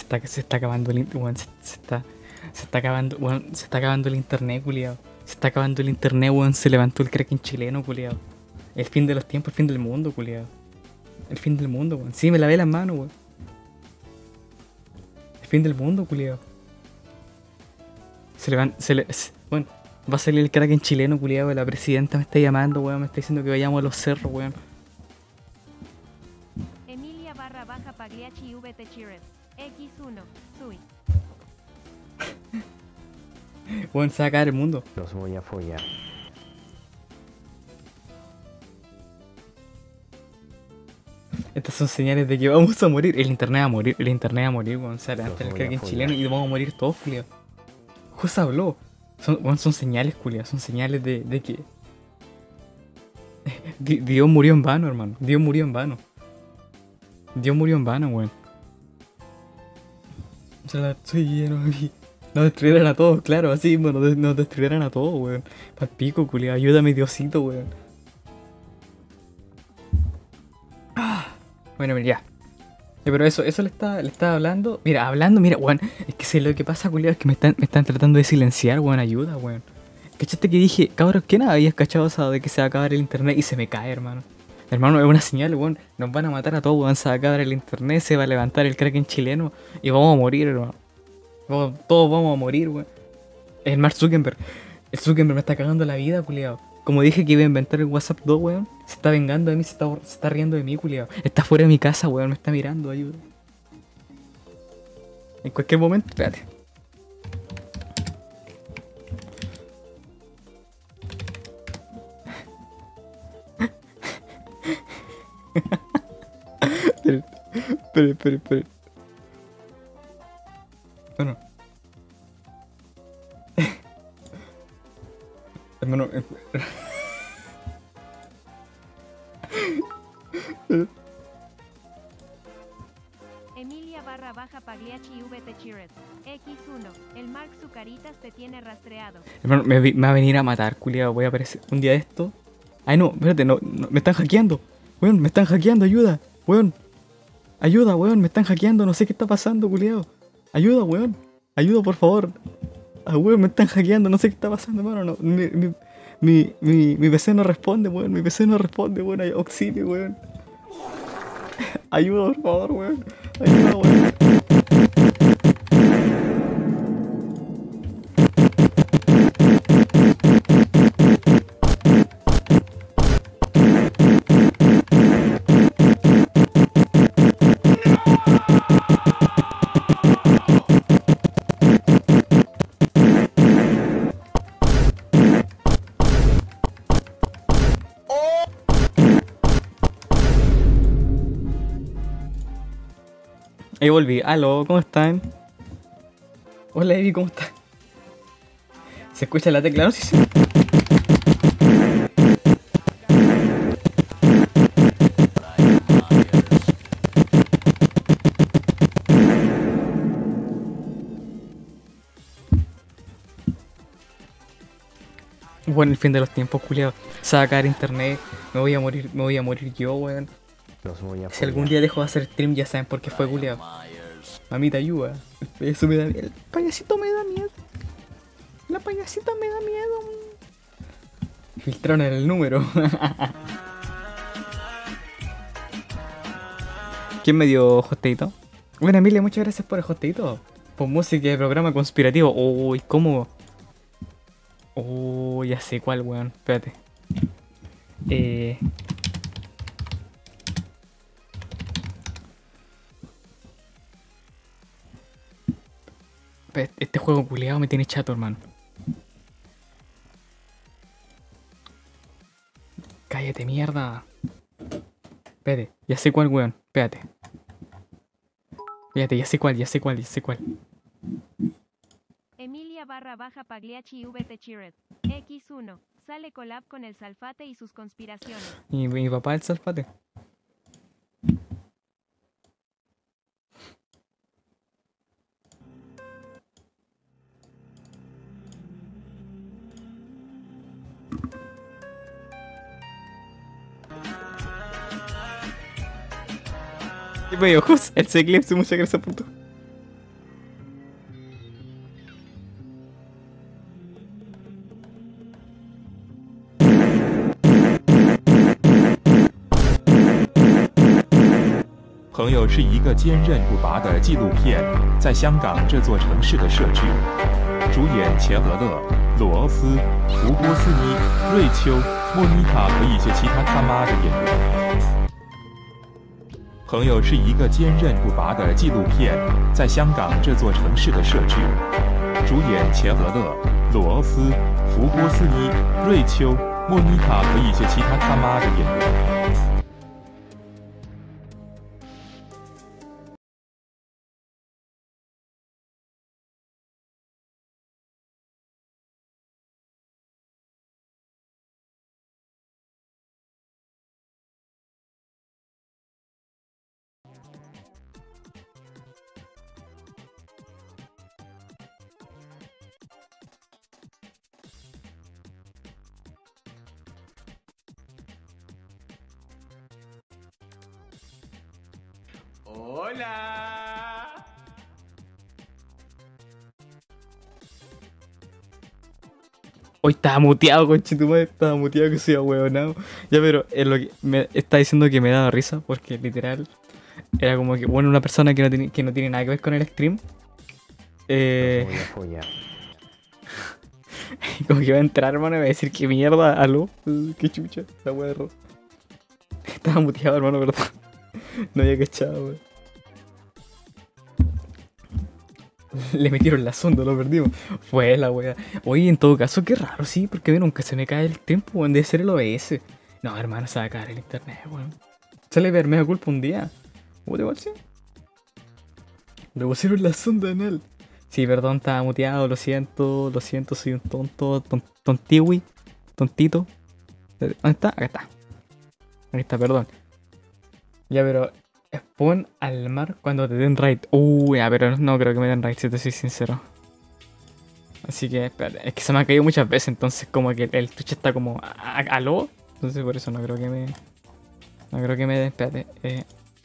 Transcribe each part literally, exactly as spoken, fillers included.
está, se está acabando el internet, weón. Se, se está. Se está acabando, weón. Se está acabando el internet, culiao. Se está acabando el internet, weón. Se levantó el Kraken chileno, culiao. El fin de los tiempos, el fin del mundo, culiao. El fin del mundo, weón. Sí, me lavé las manos, weón. El fin del mundo, culiao. Se levanta. Se le, se, bueno, va a salir el Kraken chileno, culiao. La presidenta me está llamando, weón. Me está diciendo que vayamos a los cerros, weón. Emilia barra baja Pagliacci V T Chires. X uno. Sui. Weón, se va a caer el mundo. Los voy a follar. Estas son señales de que vamos a morir. El internet va a morir, el internet va a morir, weón. Se levanta el Los voy a Kraken follar. chileno y vamos a morir todos, culiao. José habló. Son, weón, son señales, culiao. Son señales de, de que. Di- Dios murió en vano, hermano. Dios murió en vano. Dios murió en vano, weón. Se la estoy lleno de mí. Nos destruyeran a todos, claro, así, bueno, nos, nos destruyeran a todos, weón. Pal pico, culiao. Ayúdame, Diosito, weón. Ah, bueno, mira, ya. Ya, pero eso, eso le estaba, le estaba hablando. Mira, hablando, mira, weón. Es que sé lo que pasa, culiao, es que me están, me están tratando de silenciar, weón. Ayuda, weón. ¿Cachaste que dije, cabros, ¿quién habías cachado eso de que se va a acabar el internet y se me cae, hermano? Hermano, es una señal, weón. Nos van a matar a todos, weón. Se va a acabar el internet, se va a levantar el Kraken chileno y vamos a morir, hermano. Vamos- todos vamos a morir, weón. Es el Mark Zuckerberg. El Zuckerberg me está cagando la vida, culiao. Como dije que iba a inventar el WhatsApp dos, weón. Se está vengando de mí, se está, se está riendo de mí, culiao. Está fuera de mi casa, weón. Me está mirando, ayuda. En cualquier momento, espérate. Espera, espera, espera, espera. Bueno. Hermano, eh, Emilia barra baja Pagliacci V T Chires. X uno. El Mark Zucaritas te tiene rastreado. hermano, me, vi- me va a venir a matar, culiao. Voy a aparecer un día de esto. Ay, no, espérate, no, no, me están hackeando. Weón, me están hackeando, ayuda. Weón, ayuda, weón, me están hackeando. No sé qué está pasando, culiao. Ayuda, weón. Ayuda, por favor. Ah, weón, me están hackeando. No sé qué está pasando, hermano. No, mi, mi, mi, mi, mi P C no responde, weón. Mi P C no responde, weón. Ay, auxilio, weón. Ayuda, por favor, weón. Ayuda, weón. Ahí volví. Aló, ¿cómo están? Hola, Evi, ¿cómo estás? ¿Se escucha la tecla? No, sí, sí. Bueno, el fin de los tiempos, culiado. Se va a caer internet. Me voy a morir, me voy a morir yo, weón. Los voy a Si algún follar. día dejo de hacer stream, ya saben por qué fue, culiado. Mamita, ayuda. Eso me da miedo. El payasito me da miedo. La payasita me da miedo. Filtraron el número. ¿Quién me dio hosteito? Bueno, Emilia, muchas gracias por el hosteito. Por música de programa conspirativo. Uy, ¿cómo? Uy, ya sé cuál, weón. Espérate. Eh... Pe- Este juego culiado me tiene chato, hermano. Cállate, mierda. Espérate, ya sé cuál, weón. Espérate. Espérate, ya sé cuál, ya sé cuál, ya sé cuál. Emilia barra baja Pagliacci V T Chires. X uno. Sale collab con el Salfate y sus conspiraciones. Y mi papá el Salfate. Y me dijo, Jus, el Eclipse, muchas gracias por tu. 朋友是一个坚韧不拔的纪录片，在香港这座城市的摄剧，主演钱德勒、罗欧斯、吴波斯尼、瑞秋、莫妮卡和一些其他他妈的演员。朋友是一个坚韧不拔的纪录片，在香港这座城市的摄剧，主演钱德勒、罗欧斯、福波斯尼、瑞秋、莫妮卡和一些其他他妈的演员。 Hola. Hoy estaba muteado, conchetumadre, estaba muteado que soy ahueonado. Ya, pero es lo que me está diciendo que me daba risa, porque literal era como que, bueno, una persona que no tiene, que no tiene nada que ver con el stream. Eh, Voy a follar. como que va a entrar, hermano, y va a decir que mierda, aló, qué chucha, la wea de error. Estaba muteado, hermano, perdón. No había cachado, weón. Le metieron la sonda, lo perdimos. Fue la wea. Oye, en todo caso, qué raro, sí, porque a mí nunca se me cae el tiempo, weón. Debe ser el O B S. No, hermano, se va a caer el internet, weón. Sale a ver, me da culpa un día. ¿Cómo te igual sí? Le pusieron la sonda en él. Sí, perdón, estaba muteado, lo siento, lo siento, soy un tonto, ton, tontiwi, tontito. ¿Dónde está? Acá está. Ahí está, perdón. Ya, pero spawn al mar cuando te den raid. Uy, ya, pero no creo que me den raid, si te soy sincero. Así que, espérate, es que se me ha caído muchas veces, entonces como que el Twitch está como a, a, aló. Entonces por eso no creo que me... No creo que me den, espérate. Eh...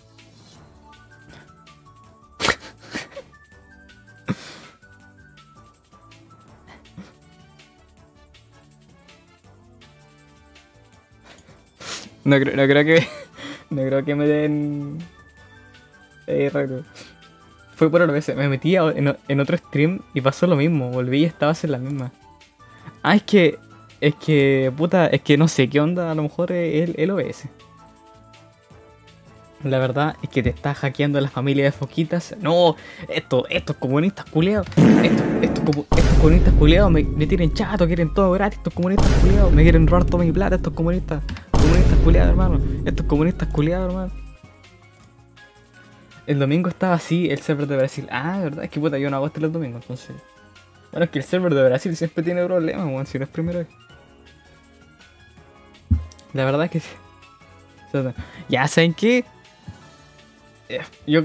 no, creo, no creo que... No creo que me den... Eh, raro. Fue por otra vez, me metí a- en, o- en otro stream y pasó lo mismo, volví y estaba en la misma. Ah, es que... Es que, puta, es que no sé qué onda, a lo mejor es el, el O B S. La verdad es que te está hackeando la familia de foquitas. No, estos, estos comunistas culiados. Estos, estos, comu- estos comunistas culiados me, me tienen chato, quieren todo gratis. Estos comunistas culiados me quieren robar toda mi plata. Estos comunistas, comunistas culiados, hermano. Estos comunistas culiados, hermano. El domingo estaba así, el server de Brasil. Ah, de verdad, es que puta, yo no hago este los domingos, entonces. Bueno, es que el server de Brasil siempre tiene problemas, weón, si no es primero vez. La verdad es que sí. O sea, ya saben qué. Eh, Yo.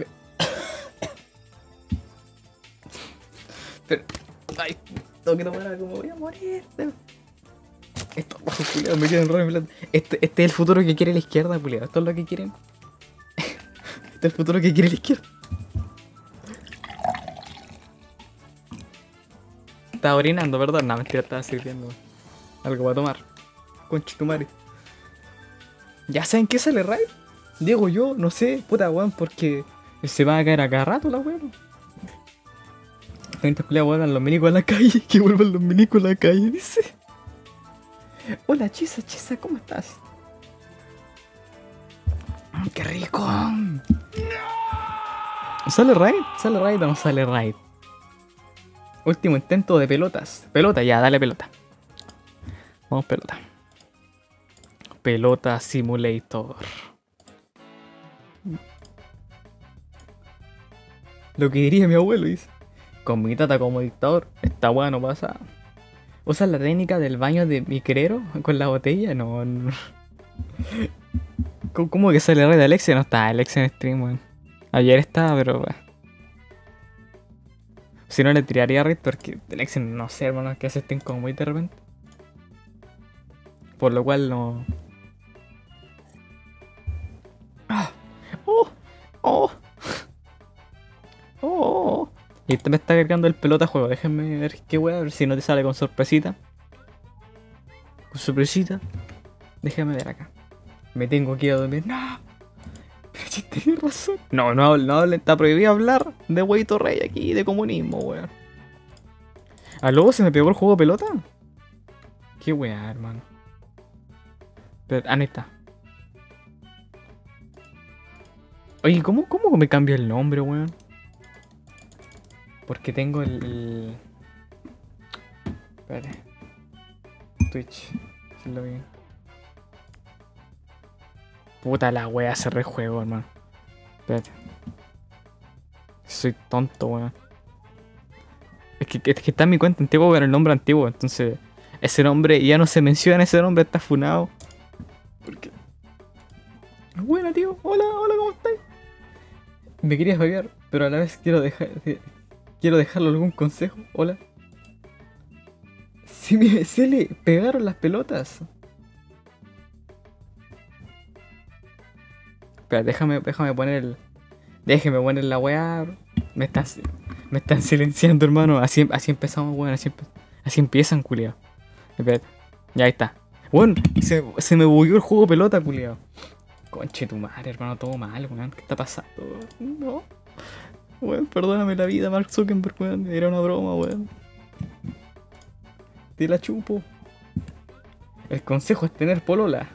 Pero. Ay, tengo que tomar algo, me voy a morir. Estos bajos culiados me quieren robar mi plata. Este, este es el futuro que quiere la izquierda, culiado. Esto es lo que quieren. Este es el futuro que quiere la izquierda. Estaba orinando, ¿verdad? No, mentira, estaba sirviendo algo para tomar. Conchetumare. ¿Ya saben qué sale raid? Digo yo, no sé, puta weón, porque se va a caer a cada rato la weón. Mientras que vuelvan los minicos a la calle, que vuelvan los minicos a la calle, dice. Hola Chisa, Chisa, ¿cómo estás? Mm, ¡Qué rico! ¿Sale raid? ¿Sale raid o no sale raid? Último intento de pelotas. Pelota, ya, dale pelota. Vamos pelota. Pelota Simulator. Lo que diría mi abuelo, dice. Con mi tata como dictador, esta weá no pasa. ¿Usas la técnica del baño de micrero con la botella? No, no. ¿Cómo, cómo que sale red de Alexia? No está Alexia en stream, weón. Ayer estaba, pero weón. Si no le tiraría red porque Alexia no sé, hermano, que hace stream como muy de repente. Por lo cual no. ¡Ah! ¡Oh! ¡Oh! ¡Oh! Y este me está cargando el pelota juego. Déjenme ver qué wea, a ver si no te sale con sorpresita. Con sorpresita. Déjame ver acá. Me tengo que ir a dormir. ¡No! Pero Sí, tienes razón. No, no, no, está prohibido hablar de Huevito Rey aquí, de comunismo, weón. ¿Aló? ¿Se me pegó el juego de pelota? Qué weá, hermano. Pero, ah, no está. Oye, ¿cómo, ¿cómo me cambia el nombre, weón? Porque tengo el... el... Espérate. Twitch. Si lo vi. Puta la wea, cerré el juego, hermano. Espérate. Soy tonto, weón. Es que, es que está en mi cuenta antigua con el nombre antiguo, entonces... Ese nombre, ya no se menciona ese nombre, está funado. ¿Por qué? Buena, tío. Hola, hola, ¿cómo estás? Me querías babear, pero a la vez quiero dejar... Quiero dejarle algún consejo. Hola. Se, me, se le pegaron las pelotas. Espera, déjame, déjame poner el... Déjeme poner la weá. Me están, me están silenciando, hermano. Así, así empezamos, weón. Así, así empiezan, culiao. Espera. Ya ahí está. Weón, se, se me bugueó el juego pelota, culiao. Conche tu madre, hermano. Todo mal, weón. ¿Qué está pasando? No. Weón, perdóname la vida, Mark Zuckerberg, weón. Era una broma, weón. Te la chupo. El consejo es tener polola.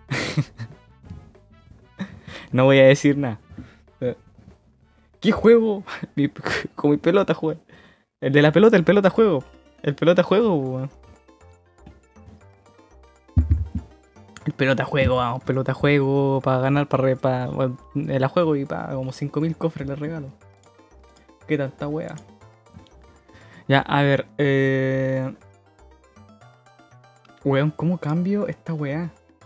No voy a decir nada. ¿Qué juego? Mi, con mi pelota juego. El de la pelota, el pelota juego. El pelota juego, weón. El pelota juego, vamos, pelota juego. Para ganar, para... para bueno, la juego y para como cinco mil cofres le regalo. ¿Qué tanta wea? Ya, a ver, eh... weón, ¿cómo cambio esta wea?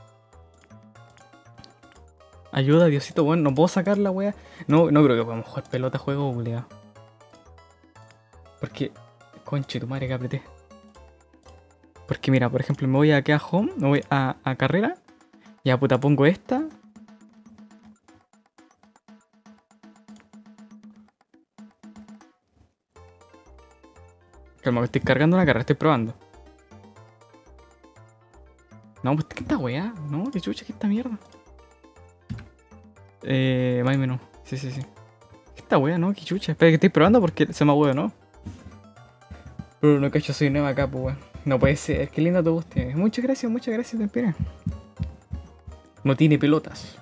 Ayuda, Diosito, weón, no puedo sacar la wea. No, no creo que podamos jugar pelota juego, obligado. Porque, conche tu madre que apreté. Porque mira, por ejemplo, me voy aquí a home, me voy a, a carrera. Ya puta, pongo esta. Calma, que estoy cargando una carrera, estoy probando. No, pues ¿qué esta weá? No, qué chucha, ¿qué esta mierda? Eh, más o menos. Sí, sí, sí. ¿Qué esta weá, no? Qué chucha. Espera que estoy probando porque se me huevo, ¿no? Pero no cacho, soy nueva acá, pues weón. No puede ser, qué lindo tu voz tiene. Muchas gracias, muchas gracias, Tempera. No tiene pelotas.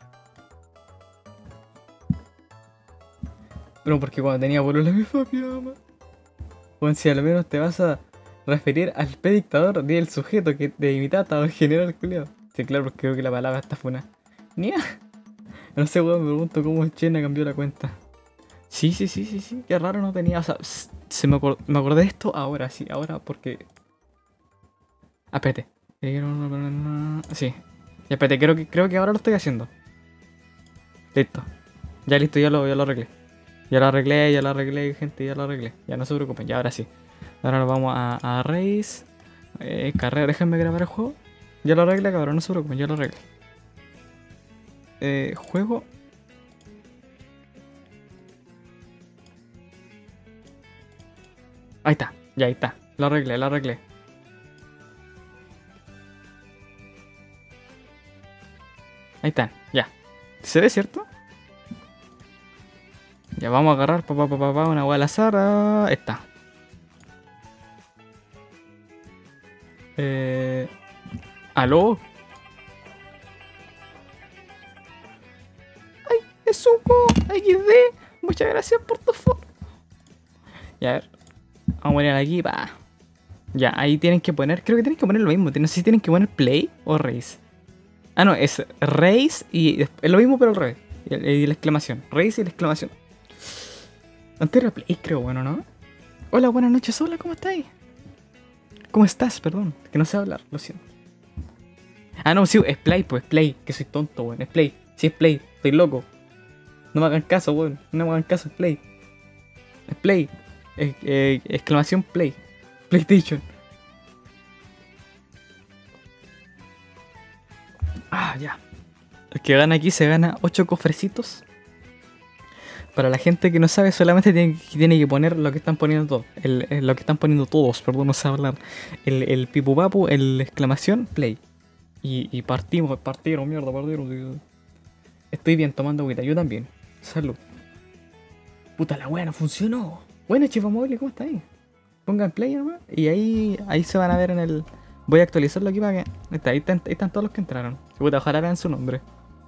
Pero porque cuando tenía polola me fapiaba. Bueno, si al menos te vas a referir al predictador del sujeto que te imitaba en general, culiao. Sí, claro, porque creo que la palabra está funa. Nia. No sé, weón, me pregunto cómo Chena cambió la cuenta. Sí, sí, sí, sí, sí, qué raro, no tenía, o sea, se me, acord me acordé de esto ahora, sí, ahora porque... Ah, espérate. Sí. Ya, espérate, creo que, creo que ahora lo estoy haciendo. Listo. Ya listo, ya lo, ya lo arreglé. Ya lo arreglé, ya lo arreglé, gente, ya lo arreglé. Ya no se preocupen, ya ahora sí. Ahora nos vamos a, a Race. Eh, carrera, déjenme grabar el juego. Ya lo arreglé, cabrón, no se preocupen, ya lo arreglé. Eh, juego. Ahí está, ya ahí está. Lo arreglé, lo arreglé. Ahí están, ya. ¿Se ve, cierto? Ya vamos a agarrar pa, pa, pa, pa, pa, una hueá al azar. Ah, está. Eh... ¿Aló? ¡Ay, es un equis de! Muchas gracias por tu foto. Ya, a ver. Vamos a poner aquí, pa. Ya, ahí tienen que poner... Creo que tienen que poner lo mismo. No sé si tienen que poner play o race. Ah, no, es race y... Es lo mismo pero al revés. Y, y la exclamación. Race y la exclamación. Antes era play, creo, bueno, ¿no? Hola, buenas noches, hola, ¿cómo estáis? ¿Cómo estás? Perdón, que no sé hablar, lo siento. Ah, no, sí, es play, pues, play, que soy tonto, weón, es play. Sí, es play, estoy loco. No me hagan caso, weón, no me hagan caso, es play. Es play, es, eh, exclamación play. PlayStation. Ah, ya. El que gana aquí se gana ocho cofrecitos. Para la gente que no sabe, solamente tiene, tiene que poner lo que están poniendo todos. El, el, lo que están poniendo todos, perdón, no sé hablar. El, el pipu papu, el exclamación, play. Y, y partimos, partieron, mierda, partieron. Estoy bien tomando agüita, yo también. Salud. Puta la wea, no funcionó. Bueno, Chivo Móvil, ¿cómo está ahí? Pongan play nomás y ahí, ahí se van a ver en el... Voy a actualizarlo aquí para que... Ahí, está, ahí, están, ahí están todos los que entraron. Puta, ojalá vean su nombre.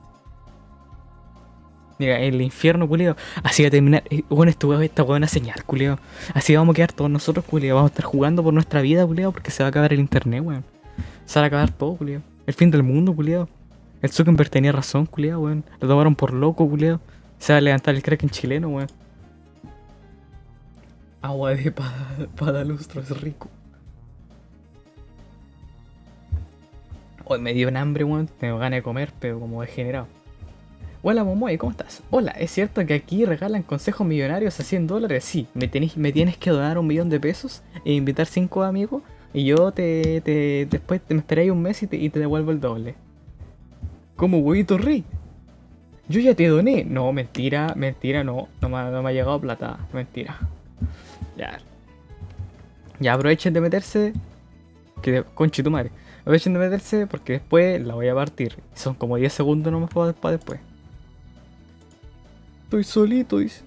Mira, el infierno, culiao. Así va a terminar. Eh, bueno, esto, esta buena señal, culiao. Así vamos a quedar todos nosotros, culiao. Vamos a estar jugando por nuestra vida, culiao, porque se va a acabar el internet, weón. Se va a acabar todo, culiao. El fin del mundo, culiao. El Zuckerberg tenía razón, culiao, weón. Lo tomaron por loco, culiao. Se va a levantar el Kraken chileno, weón. Agua de padalustro, es rico. Hoy me dio un hambre, weón. Tengo ganas de comer, pero como degenerado. Hola Momoy, ¿cómo estás? Hola, ¿es cierto que aquí regalan consejos millonarios a cien dólares? Sí, me, tenés, me tienes que donar un millón de pesos e invitar cinco amigos y yo te, te después te me esperáis un mes y te, y te devuelvo el doble. ¿Cómo, huevito rey? Yo ya te doné. No, mentira, mentira, no, no me, no me ha llegado plata, mentira. Ya. Ya aprovechen de meterse. Que conche tu madre. Aprovechen de meterse porque después la voy a partir. Son como diez segundos nomás para después. Estoy solito, dice.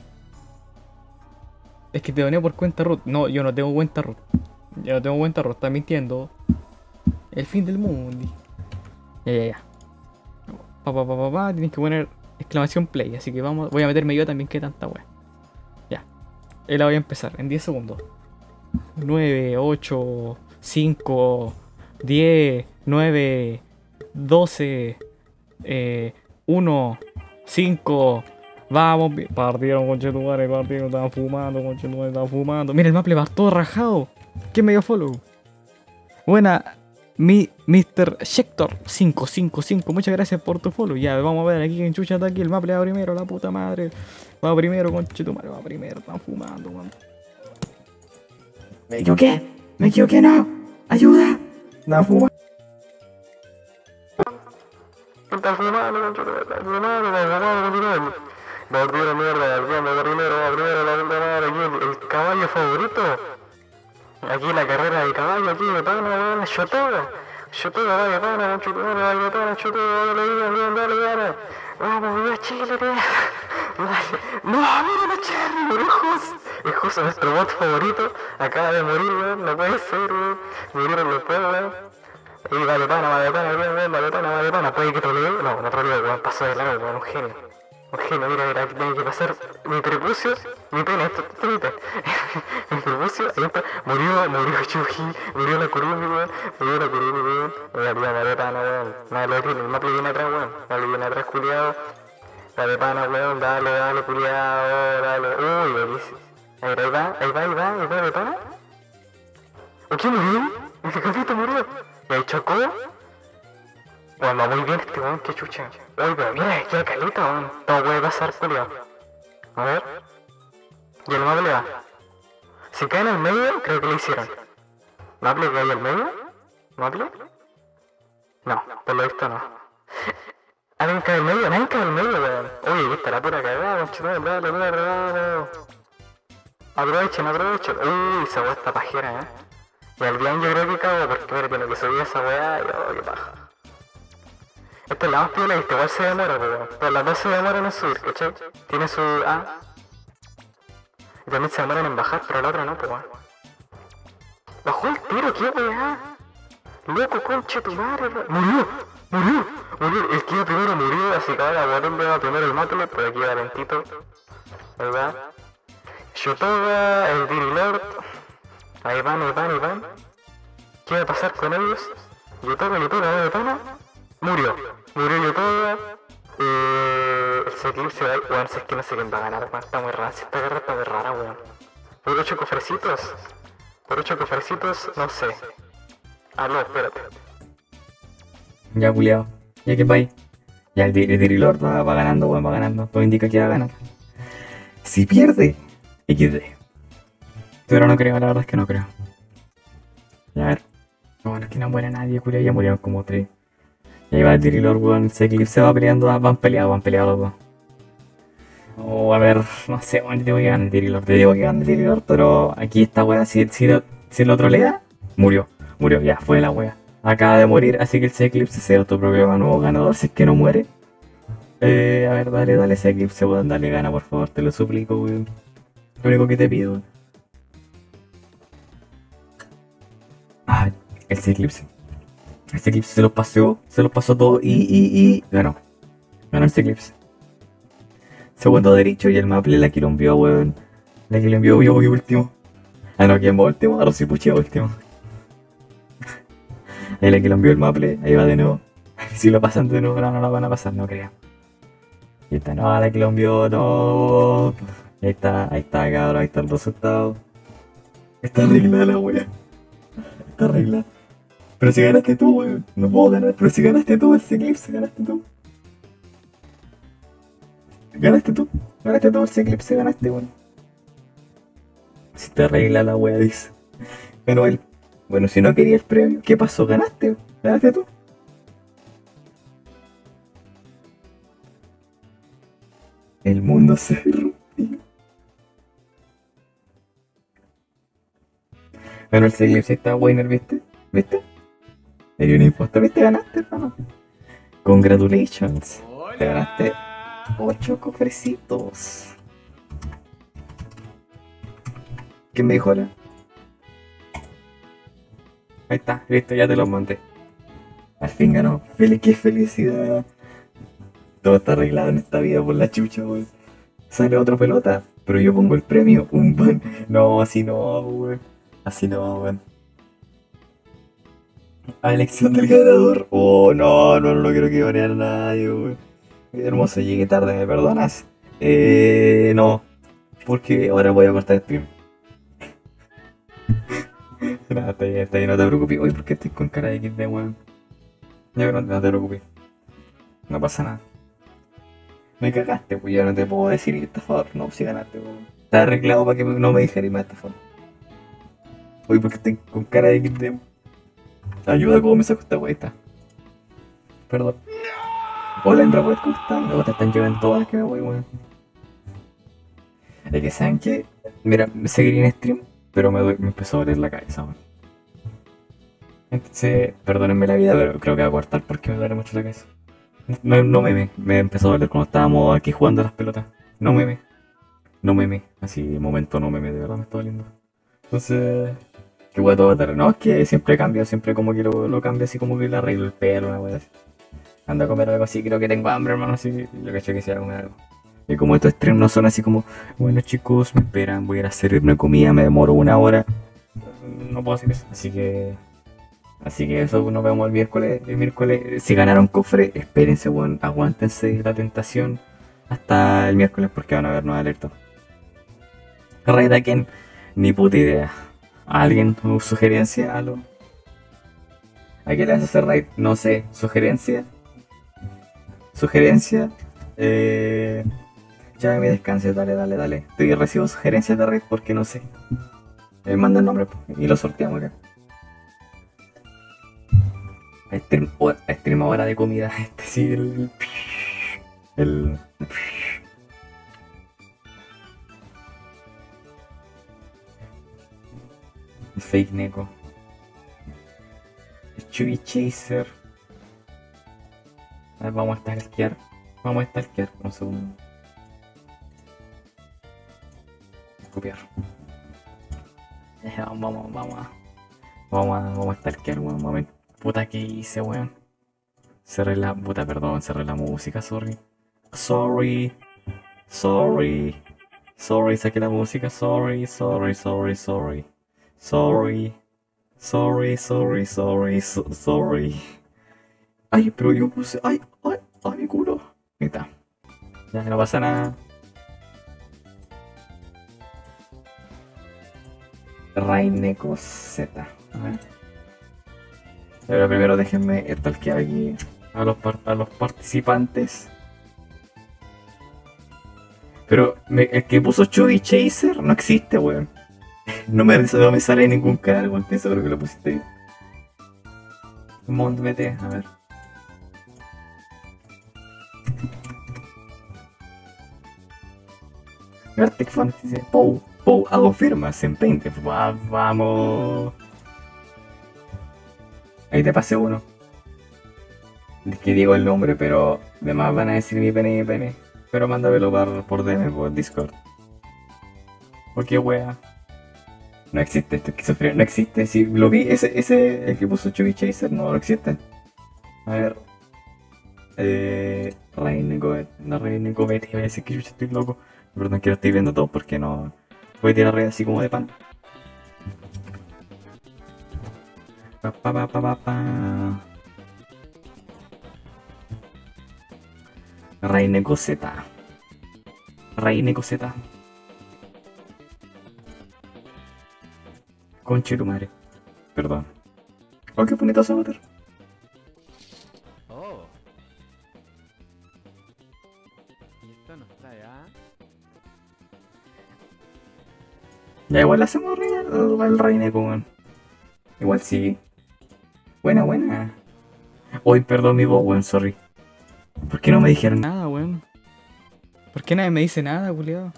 Es que te doné por cuenta root. No, yo no tengo cuenta root. Yo no tengo cuenta root, está mintiendo. El fin del mundo. Ya, ya, ya. Pa, pa, pa, pa, pa. Tienes que poner exclamación play. Así que vamos. Voy a meterme yo también, que tanta wea. Ya. Ahí la voy a empezar en diez segundos. nueve, ocho, cinco, diez, nueve, doce, eh, uno, cinco. Vamos, partieron con Chetumare, partieron, estaban fumando, con Chetumare, estaban fumando. Mira el maple va todo rajado. ¿Quién me dio follow? Buena, mi mister Shector cinco cinco cinco, muchas gracias por tu follow. Ya, vamos a ver aquí en chucha está aquí. El maple va primero, la puta madre. Va primero, con Chetumare, va primero, están fumando, man. Me equivoqué, me equivoqué, no. Ayuda. Estaban fumando. Están fumando, con Chetumare, están fumando, están fumando. Volvió mierda, volviendo primero, va primero la puta madre, aquí el, el caballo favorito. Aquí la carrera de caballo, aquí de pana, dale, Shotoga. Shotoga, dale, pana, con Chutoga, dale, pana, Shotoga, dale, dale, dale, dale. Vamos, viva Chile, dale. No, mira la Cherry, murió Jus. Es justo nuestro bot favorito. Acaba de morir, weón, no puede ser, weón. Murieron los pueblos, weón. Y vale pana, vale pana, weón, vale pana, vale pana. Puede que troleó, no, no troleó, weón, pasó de largo, weón, un genio. Un genio, mira, mira, aquí tengo que pasar mi prepucio, mi pene, esto, esto es mi pene. Mi prepucio, ahí está, murió, murió Chuji, murió la Kurumi, weón, murió la Kurumi, weón. Mira, mira, la de pana, weón, nada lo tiene, el maple viene atrás, weón, dale, viene atrás, culiado. La de pana, weón, dale, dale, culiado, dale, uy, buenísimo. A ver, ahí va, ahí va, ahí va, ahí va, de pana. ¿O quién murió? Ese capito murió. ¿Y ahí chocó? Bueno, va muy bien este weón, que chucha. Uy, pero mira, qué calita, weón. Todo puede pasar, culiao. A ver. Y el maple va. Si cae en el medio, creo que lo hicieron. ¿Maple cae al medio? ¿Maple? No, por lo visto no. ¿Alguien cae en el medio? Nadie cae en el medio, weón. Uy, viste la pura cagada, conchetumare, dale, dale, dale. Aprovechen, aprovechen. Uy, esa weá está pajera, eh. Y al bien yo creo que cago, porque mira, tiene que subir esa weá y oh, qué paja. Esta es la más piola, viste, igual se demora, pero, pero las dos se demoran en subir, ¿cachai? Tiene su A. Y también se demoran en bajar, pero la otra no, pues. Bajó el tiro, ¿qué weá? Loco, concha tu madre, murió, murió, murió. El que iba primero murió, así que ahora Guatembe va primero el Matle, pero aquí va lentito. Ahí va. Shotoga, el Dirilord. Ahí van, ahí van, ahí van. ¿Qué va a pasar con ellos? Yotoga, Yotoga, de pana. Murió, murió Yotoga. Eh, el Eclipse va a ir. Weón, si es que no sé quién va a ganar, weón. Está muy rara, esta guerra está muy rara, weón. Por ocho cofrecitos. Por ocho cofrecitos, no sé. Ah, no, espérate. Ya, culiao. Ya que va ahí. Ya el Dirilord va, va ganando, weón, va ganando. Todo indica que va a ganar. Si pierde, equis de. Pero no creo, la verdad es que no creo. A ver. No, bueno, es que no muere nadie, culiao. Ya murieron como tres. Y ahí va el Dirilord, weón. Se Eclipse va peleando, van peleados, van peleados los dos. Oh, a ver, no sé, weón, te digo que gana el Dirilord. Te digo que gana el Dirilord, pero aquí esta weá, si, si, lo, si lo trolea, murió. Murió, ya, fue la weá. Acaba de morir, así que el Eclipse se autoproclama nuevo ganador, si es que no muere. Eh, a ver, dale, dale ese eclipse, weón. Dale gana, por favor, te lo suplico, weón. Lo único que te pido. Ah, ese eclipse. Ese eclipse se los paseó, se los pasó todo y, y, y ganó. Ganó ese eclipse. Segundo derecho y el Maple la que lo envió, weón. La que lo envió yo voy último. Ah, no, ¿quién va último? Ahora sí puché último. Ahí la que lo envió el Maple, ahí va de nuevo. Si lo pasan de nuevo, no, no lo van a pasar, no creo. Y esta no, la que lo envió, no. Ahí está, ahí está, cabrón, ahí está el resultado. Está arreglada la wea. Está arreglada. Pero si ganaste tú, weón. No puedo ganar, pero si ganaste tú ese eclipse, ganaste tú. Ganaste tú, ganaste tú ese eclipse, ganaste, weón. Si te arregla la wea, dice. Ganó él. Bueno, si no quería el premio, ¿qué pasó? Ganaste, ganaste tú. El mundo se rompió. Ganó el eclipse, está Weiner, ¿viste? ¿Viste? Eres un impostor, ¿viste? Ganaste, hermano. Congratulations. Te ganaste ocho cofrecitos. ¿Quién me dijo hola? Ahí está, listo, ya te los monté. Al fin ganó. Feliz, qué felicidad. Todo está arreglado en esta vida por la chucha, weón. Sale otra pelota, pero yo pongo el premio, un pan. No, así no, weón. Así no, weón. A elección del ganador. Oh, no, no, no quiero que banear a nadie, weón. Hermoso, llegué tarde, ¿me perdonas? Eh, no. Porque ahora voy a cortar el stream. Nada, está bien, está bien, no te preocupes. Oye, ¿por qué estoy con cara de equis de, weón? Ya, no, no te preocupes. No pasa nada. Me cagaste, pues ya no te puedo decir estafador. No, si ganaste, weón. Está arreglado para que no me dijeras más estafador. Oye, ¿por qué estoy con cara de equis de? Ayuda, ¿cómo me saco esta weá? Está. Perdón. Hola, en Rapid, ¿cómo están? No, te están llevando todas que me voy, weón. Es que, ¿saben qué? Mira, me seguiría en stream, pero me, me empezó a doler la cabeza, weón. Entonces, perdónenme la vida, pero creo que voy a cortar porque me duele mucho la cabeza. No, no meme, me empezó a doler cuando estábamos aquí jugando a las pelotas. No meme. No meme, así, momento no meme, de verdad me está doliendo. Entonces, qué guay todo va. No, es que siempre cambia, siempre como que lo, lo cambio así como que le arreglo el pelo, una wea así. Ando a comer algo así, creo que tengo hambre, hermano, así que yo cacho que sea comer algo. Y como estos streams no son así como, bueno chicos, me esperan, voy a ir a servirme comida, me demoro una hora. No puedo hacer eso, así que... Así que eso, nos vemos el miércoles. El miércoles, si ganaron cofre, espérense, weón, aguántense la tentación hasta el miércoles porque van a haber nueva alerta. Raid a quién, ni puta idea. ¿A alguien? ¿Tu sugerencia? ¿Algo? ¿A qué le vas a hacer raid? No sé. ¿Sugerencia? ¿Sugerencia? Eh... Ya me descanse, dale, dale, dale. Estoy recibo sugerencias de raid porque no sé. Me manda el nombre y lo sorteamos acá. Stream, oh, stream ahora de comida. Este sí, el... El... el fake Neko. El Chubby Chaser. A ver, vamos a stalkear. Vamos a stalkear. Un segundo. Copiar. Vamos, vamos a... Vamos a... Vamos a stalkear un momento. Puta, que hice, weón. Cerré la... Puta, perdón, cerré la música, sorry. Sorry. Sorry. Sorry, saqué la música, sorry, sorry, sorry, sorry. Sorry. Sorry, sorry, sorry, so, sorry. Ay, pero yo puse... Ay, ay, ay, mi culo. Ahí está. Ya, no pasa nada. Raineco Z. A ver. Pero primero déjenme stalkear aquí a los, a los participantes. Pero me, el que puso Chubby Chaser no existe, weón. No me, no me sale en ningún canal, weón. Estoy seguro que lo pusiste. Mont B T, a ver. Arctic Fantasy dice: Pou, Pou, hago firmas en Paint. Va, vamos. Ahí te pasé uno. Es que digo el nombre, pero además van a decir mi pene, mi pene. Pero mándamelo por, por D M, por Discord. Porque wea. No existe esto, esquizofrenia, no existe. Si lo vi, ese, ese, el que puso Chubby Chaser, no, no existe. A ver. Eh. Reine Goet, no Reine Goet, iba a decir que yo estoy loco. Perdón que lo estoy viendo todo porque no. Voy a tirar red así como de pan. Pa, pa, pa, pa, pa, pa. Reine Coseta. Reine Coseta. Conche tu madre. Perdón. Oh, qué bonito Sabater. Oh. Y esto nos trae a... Ya igual le hacemos reina al, al Reine, weón. Igual sí. Buena, buena. Hoy perdón mi voz, weón, sorry. ¿Por qué no me dijeron nada, weón? ¿Por qué nadie me dice nada, culiado?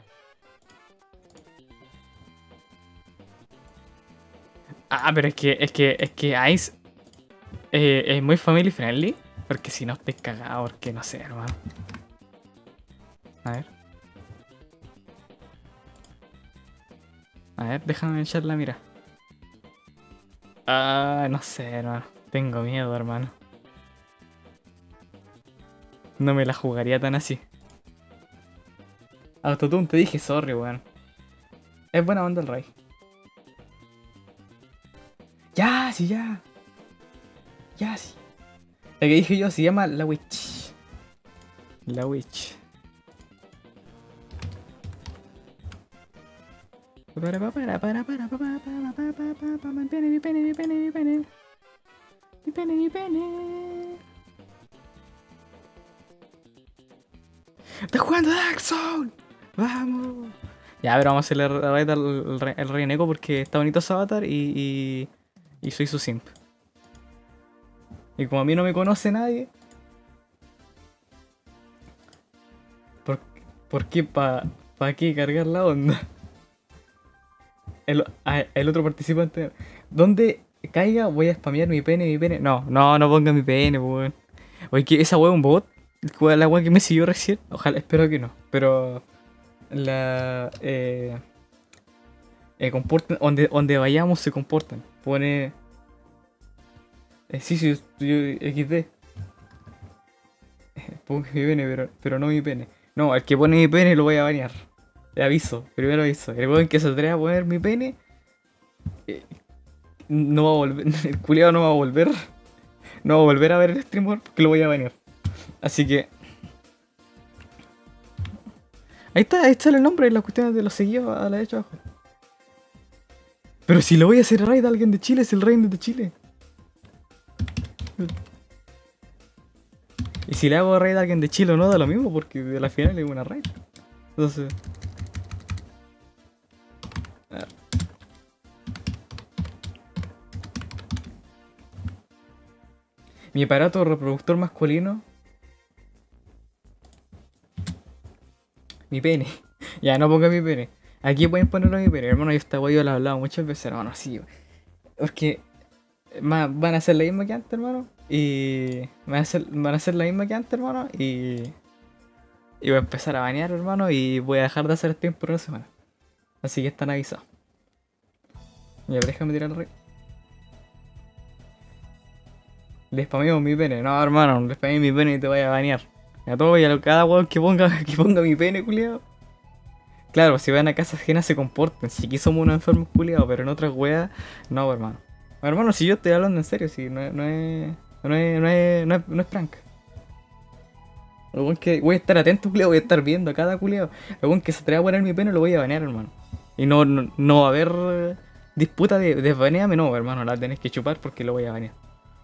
Ah, pero es que, es que, es que Ice eh, es muy family friendly. Porque si no estoy cagado, porque no sé, hermano. A ver. A ver, déjame echar la mira. Ah, no sé, hermano. Tengo miedo, hermano. No me la jugaría tan así. Autotune, te dije sorry, weón. Es buena onda el Ray. Ya, sí, ya. Ya, sí. La que dije yo se llama La Witch. La Witch. Para para para para para para para para para para mi pene, mi pene, mi pene, mi pene. Mi pene, mi pene. ¡Estás jugando Dark Souls! ¡Vamos! Ya, pero vamos a hacerle raid al el, el Rey Neko porque está bonito su avatar y, y. y soy su simp. Y como a mí no me conoce nadie. ¿Por, por qué pa, pa qué cargar la onda? El, a, el otro participante. ¿Dónde caiga voy a spamear mi pene, mi pene? No, no, no ponga mi pene, weón. Oye, ¿que esa weón es un bot? La weón que me siguió recién. Ojalá, espero que no. Pero. La. Eh. eh comportan. Donde, donde vayamos se comportan. Pone. Eh, sí, sí, yo, equis de. Ponga mi pene, pero, pero no mi pene. No, el que pone mi pene lo voy a banear. Le aviso, primero aviso. El weón que se atreve a poner mi pene. Eh, no va a volver. El culiado no va a volver. No va a volver a ver el streamer porque lo voy a banear. Así que. Ahí está, ahí está el nombre y las cuestiones de los seguidos a la derecha abajo. Pero si le voy a hacer raid a alguien de Chile, es el rey de Chile. Y si le hago raid a alguien de Chile o no, da lo mismo porque de la final es una raid. Entonces. A ver. Mi aparato reproductor masculino. Mi pene. Ya, no ponga mi pene. Aquí pueden ponerlo mi pene. Hermano, yo esta wey yo lo he hablado muchas veces, hermano, sí. Porque van a hacer la misma que antes, hermano. Y van a hacer, van a hacer la misma que antes, hermano. Y y voy a empezar a banear, hermano. Y voy a dejar de hacer stream por una semana. Así que están avisados. Ya, déjame tirar el rey. Le spameo mi pene. No, hermano, le spameo mi pene y te voy a banear. A todo y a cada weón que ponga, que ponga mi pene, culiado. Claro, si van a casas ajenas se comportan. Si aquí somos unos enfermos culiados, pero en otras weas, no, hermano. Hermano, si yo estoy hablando en serio, si no, no es. No es. No es. No es, no es prank. El weón que voy a estar atento, culiado, voy a estar viendo a cada culiado. El weón que se atreva a poner mi pene lo voy a banear, hermano. Y no, no, no va a haber disputa de desbaneame, no, hermano, la tenés que chupar porque lo voy a banear.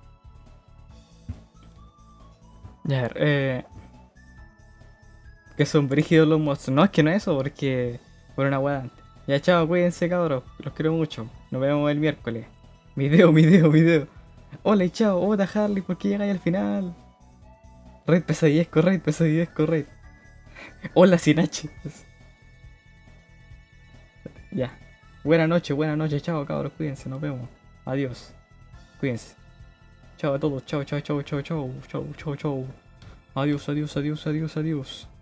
Ya, a ver, eh. Que son brígidos los monstruos. No, es que no es eso, porque por una hueá antes. Ya, chao, cuídense, cabros. Los quiero mucho. Nos vemos el miércoles. Video, video, video. Hola y chao. Hola, Harley, ¿por qué llegáis al final? Raid pesadillesco, raid pesadillesco, raid. Hola, sin H. Ya. Buena noche, buena noche. Chao, cabros, cuídense. Nos vemos. Adiós. Cuídense. chao a todos, chao, chao, chao, chao, chao, chao, chao, chao. Adiós, adiós, adiós, adiós, adiós.